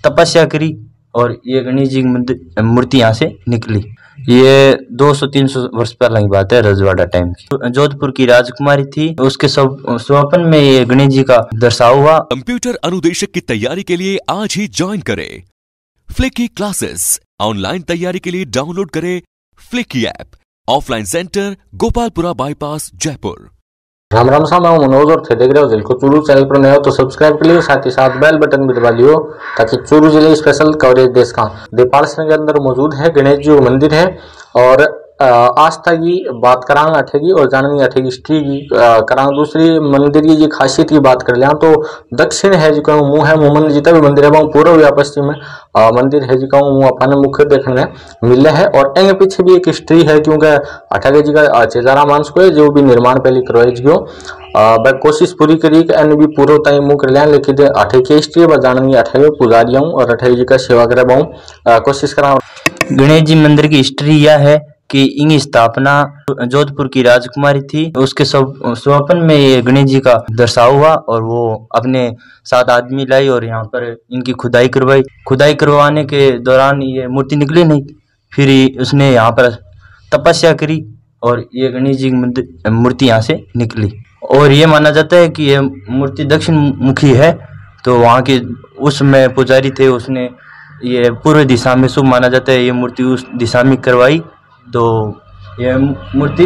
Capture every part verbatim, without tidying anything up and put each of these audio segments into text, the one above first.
तपस्या करी और ये गणेश जी की मंदिर मूर्ति यहाँ से निकली। ये दो सौ तीन सौ वर्ष पहले की बात है, रजवाड़ा टाइम की। जोधपुर की राजकुमारी थी, उसके सब स्वप्न में ये गणेश जी का दर्शाव हुआ। कंप्यूटर अनुदेशक की तैयारी के लिए आज ही ज्वाइन करें फ्लिकी क्लासेस। ऑनलाइन तैयारी के लिए डाउनलोड करें Flicky app. Offline centre Gopalpura bypass Jaipur. Ram Ram सा, मैं मनोज और थे देख रहे हो जिले को चूरू। चैनल पर नए हो तो सब्सक्राइब कर लियो, साथ ही साथ बेल बटन भी दबा लियो ताकि चूरू जिले स्पेशल कवरेज देश का देपाल सिंह के अंदर मौजूद है गणेश जी मंदिर है। और आस्था की बात करांगे अठेगी और जाननी अठेगी हिस्ट्री की करांगे। दूसरी मंदिर की जी खासियत की बात कर लिया तो दक्षिण है जी कहूँ मुँह है मुमन जितना भी मंदिर है पूर्व या पश्चिम में मंदिर है जी कहूँ मुँह अपने मुख्य देखने मिले है। और एंगे पीछे भी एक हिस्ट्री है क्योंकि अठागे जी का चेजारा मांस को है जो भी निर्माण पहले करवाए जी वह कोशिश पूरी करी कि एन भी पूर्व तय मुँह कर लिया, लेकिन अठे की हिस्ट्री व जाननी अठे पुजारी हूँ और अठे जी का सेवा करे पाऊँ कोशिश करा। गणेश जी मंदिर की हिस्ट्री यह है कि इनकी स्थापना जोधपुर की राजकुमारी थी, उसके सब स्वप्न में ये गणेश जी का दर्शाव हुआ और वो अपने साथ आदमी लाई और यहाँ पर इनकी खुदाई करवाई। खुदाई करवाने के दौरान ये मूर्ति निकली नहीं, फिर उसने यहाँ पर तपस्या करी और ये गणेश जी की मंदिर मूर्ति यहाँ से निकली। और ये माना जाता है कि ये मूर्ति दक्षिण मुखी है, तो वहाँ के उसमें पुजारी थे, उसने ये पूर्व दिशा में शुभ माना जाता है, ये मूर्ति उस दिशा में करवाई तो यह मूर्ति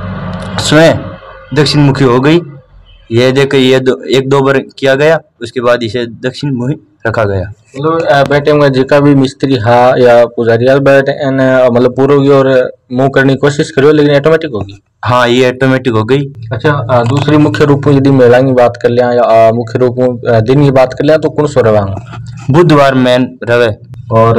स्वयं दक्षिण मुखी हो गई। यह देखकर ये दो, एक दो बार किया गया, उसके बाद इसे दक्षिण मुखी रखा गया। मतलब बैठे में जिका भी मिस्त्री हा या पुजारी हा बैठे मतलब पूर्व की और मुंह करने की कोशिश करो लेकिन ऑटोमेटिक होगी। हाँ, ये ऑटोमेटिक हो गई। अच्छा, दूसरी मुख्य रूप में यदि मेला की बात कर लिया या मुख्य रूप में दिन की बात कर लिया तो कौन सो रहा बुधवार में रवे और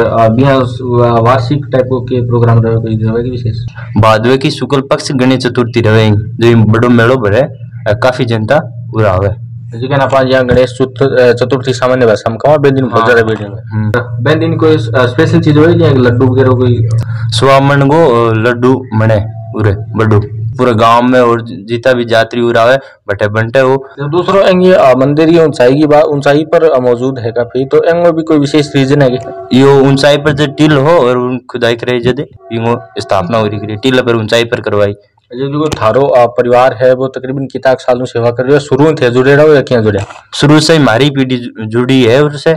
वार्षिक टाइप के प्रोग्राम रहे कोई रहे की विशेष भादवे की शुक्ल पक्ष गणेश चतुर्थी रहे जो बड़ो मेलो भरे काफी जनता पूरा आवे। जी कहना पास यहाँ गणेश चतुर्थी सामान्य भाषा में कहा बे दिन बहुत ज्यादा बेटे में बे दिन कोई स्पेशल चीज होगी या लड्डू वगैरह कोई स्वामन को लड्डू मने पूरे बड्डू पूरे गांव में और जितना भी यात्री उरा है बटे बंटे हो। तो दूसरों एंगे मंदिर की ऊंचाई की बात ऊंचाई पर मौजूद है काफी, तो एंग में भी कोई विशेष रीजन है कि यो ऊंचाई पर जो टील हो और खुदाई करे जदे यो स्थापना हो रही टील पर ऊंचाई पर करवाई। जो थारो परिवार है वो तकरीबन कितना साल में सेवा कर रहे हो, शुरू थे जुड़े रहो या क्या जुड़े? शुरू से हमारी पीढ़ी जुड़ी है उससे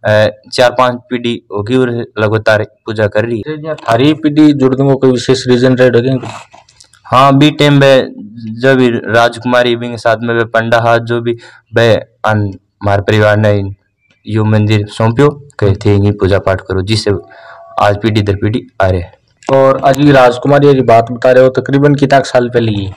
चार पांच पीढ़ी होगी और लगातार पूजा कर रही है। थारी पीढ़ी जुड़ने को कोई विशेष रीजन रहे? हाँ, बी टाइम में जब भी राजकुमारी भी साथ में वे पंडा हाथ जो भी वे हमारे परिवार ने यो मंदिर सौंप्यो कहे थे ये पूजा पाठ करो जिससे आज पीढ़ी दर पीढ़ी आ रहे हैं। और आज की राजकुमारी की बात बता रहे हो तकरीबन कितना साल पहले की?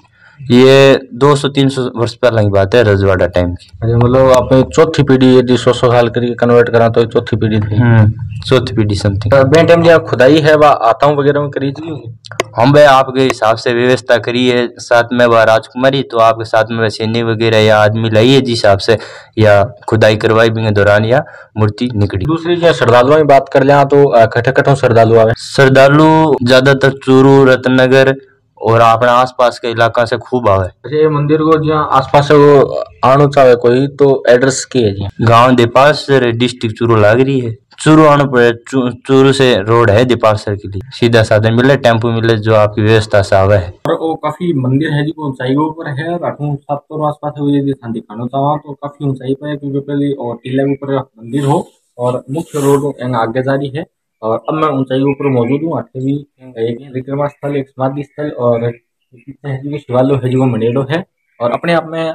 ये दो सौ तीन सौ वर्ष पहले की बात है, रजवाड़ा टाइम की। अरे मतलब आपने चौथी पीढ़ी यदि सौ सौ साल करके कन्वर्ट करा तो चौथी पीढ़ी थी। चौथी पीढ़ी समथिंग। बे टाइम जो खुदाई है वह आताओं वगैरह में करी थी हम भाई आपके हिसाब से व्यवस्था करी है, साथ में वह राजकुमारी तो आपके साथ में सैनिक वगैरह या आदमी लाई है जिस हिसाब से या खुदाई करवाई भी दौरान या मूर्ति निकली। दूसरी जो श्रद्धालुओं की बात कर लिया तो कटे कटों श्रद्धालु आवे? श्रद्धालु ज्यादातर चूरू रत्नगर और अपने आसपास के इलाका से खूब आवे। अच्छा, मंदिर को जहाँ आसपास वो आना चाहे कोई तो एड्रेस की है जी? गांव देपालसर डिस्ट्रिक्ट चूरू लाग रही है। चूरू आना पड़े, चूरू से रोड है देपालसर के लिए, सीधा साधन मिले टेम्पो मिले जो आपकी व्यवस्था से आवे है। और वो काफी मंदिर है जी को ऊंचाई ऊपर है, राठू सात तो आसपास है यदि दिखाना चाहो तो काफी ऊंचाई पर है क्योंकि पहले और टीले ऊपर मंदिर हो और मुख्य रोड आगे जा रही है। और अब मैं ऊंचाई ऊपर मौजूद हूँ। अठवी एक विक्रमा स्थल एक समाधि स्थल और शिवालय है जो मनेडो है और अपने आप में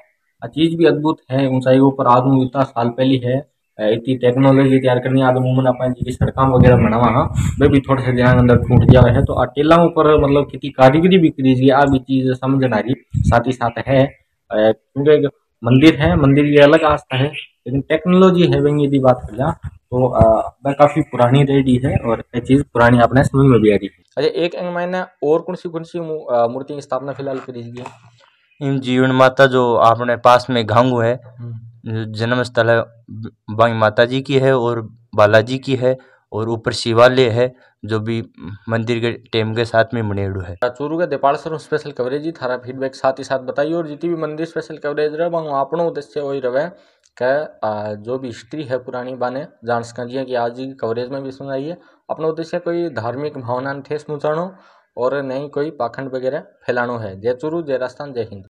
चीज भी अद्भुत है। ऊंचाई ऊपर आदमी इतना साल पहले है इतनी टेक्नोलॉजी तैयार करनी आदमी मन अपन जी सड़का वगैरह बनावा हाँ वे भी थोड़े से ध्यान अंदर टूट जाए है तो टेला ऊपर मतलब कितनी कारीगरी भी करी आ भी चीज समझ ना रही साथ ही साथ है क्योंकि मंदिर है मंदिर की अलग आस्था है लेकिन टेक्नोलॉजी है वही यदि बात कर तो वह काफी पुरानी रेडी है और ये चीज पुरानी अपने समझ में भी आ रही है। अच्छा, एक अंग महीने और कौन सी कौन सी मूर्ति की स्थापना फिलहाल करी है? इन जीवन माता जो अपने पास में घांगू है जन्म स्थल है बाई माता जी की है और बालाजी की है और ऊपर शिवालय है जो भी मंदिर के टेम के साथ में मनेड़ू है। चूरू के देपालसर स्पेशल कवरेज ही थारा फीडबैक साथ ही साथ बताइए और जितनी भी मंदिर स्पेशल कवरेज रहे वहाँ अपनों उद्देश्य वही रहे के जो भी हिस्ट्री है पुरानी बाने जान सकें। जियां कि आज की कवरेज में भी सुनाई है। अपना उद्देश्य कोई धार्मिक भावना ठेस पहुँचाणो और नहीं कोई पाखंड वगैरह फैलाणो है। जय चूरू, जय राजस्थान, जय हिंद।